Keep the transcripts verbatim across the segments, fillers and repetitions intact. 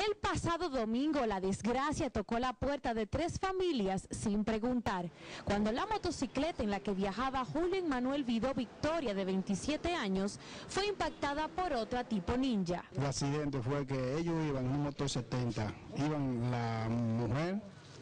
El pasado domingo la desgracia tocó la puerta de tres familias sin preguntar, cuando la motocicleta en la que viajaba Julio Emmanuel Vidó Victoria, de veintisiete años, fue impactada por otra tipo Ninja. El accidente fue que ellos iban en un motor setenta, iban la mujer,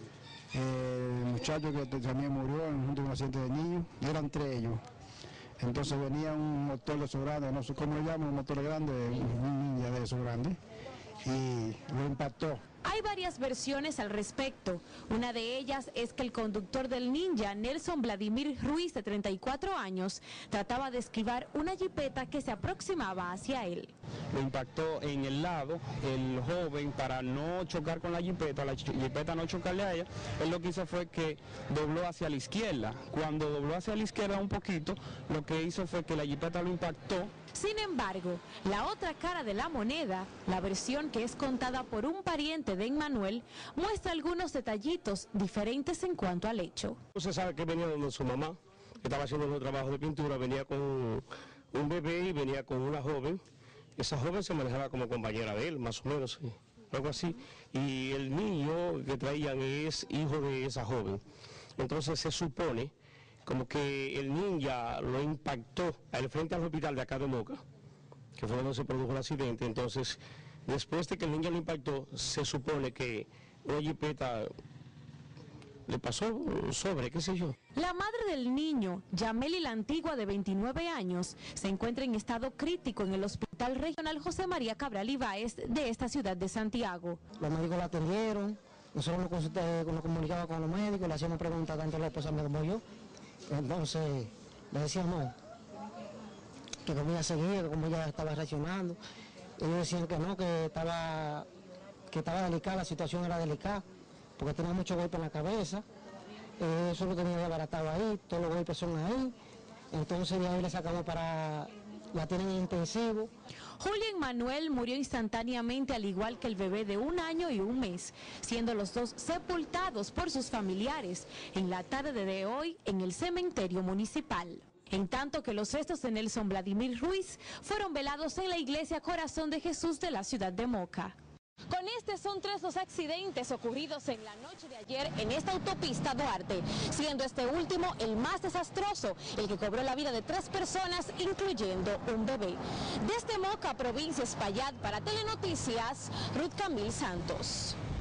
el muchacho que también murió en un accidente de niños, eran tres ellos. Entonces venía un motor de esos grandes, no sé cómo le llaman, un motor grande, un Ninja de esos grandes, y lo impactó. Hay varias versiones al respecto. Una de ellas es que el conductor del Ninja, Nelson Vladimir Ruiz, de treinta y cuatro años, trataba de esquivar una jipeta que se aproximaba hacia él. Lo impactó en el lado, el joven, para no chocar con la jipeta, la jipeta no chocarle a ella, él lo que hizo fue que dobló hacia la izquierda. Cuando dobló hacia la izquierda un poquito, lo que hizo fue que la jipeta lo impactó. Sin embargo, la otra cara de la moneda, la versión que es contada por un pariente de Emmanuel, muestra algunos detallitos diferentes en cuanto al hecho. Se sabe que venía donde su mamá, que estaba haciendo un trabajo de pintura, venía con un bebé y venía con una joven. Esa joven se manejaba como compañera de él, más o menos, sí, algo así. Y el niño que traían es hijo de esa joven. Entonces se supone como que el Ninja lo impactó al frente al hospital de acá de Moca, que fue donde se produjo el accidente. Entonces, después de que el Ninja lo impactó, se supone que una jipeta le pasó sobre, qué sé yo. La madre del niño, Yameli La Antigua, de veintinueve años, se encuentra en estado crítico en el Hospital Regional José María Cabral Ibáez de esta ciudad de Santiago. Los médicos la atendieron, nosotros nos, nos comunicábamos con los médicos, le hacíamos preguntas tanto a la esposa mía como yo. Entonces le decíamos que cómo ella seguía, que cómo ella estaba reaccionando. Ellos decían que no, que estaba, que estaba delicada, la situación era delicada, porque tenía mucho golpe en la cabeza, eh, eso lo tenía desbaratado ahí, todos los golpes son ahí. Entonces de ahí le sacamos para, la tienen en intensivo. Julio Emmanuel murió instantáneamente, al igual que el bebé de un año y un mes, siendo los dos sepultados por sus familiares en la tarde de hoy en el cementerio municipal. En tanto que los restos de Nelson Vladimir Ruiz fueron velados en la iglesia Corazón de Jesús de la ciudad de Moca. Con este son tres los accidentes ocurridos en la noche de ayer en esta autopista Duarte, siendo este último el más desastroso, el que cobró la vida de tres personas, incluyendo un bebé. Desde Moca, provincia Espaillat, para Telenoticias, Ruth Camil Santos.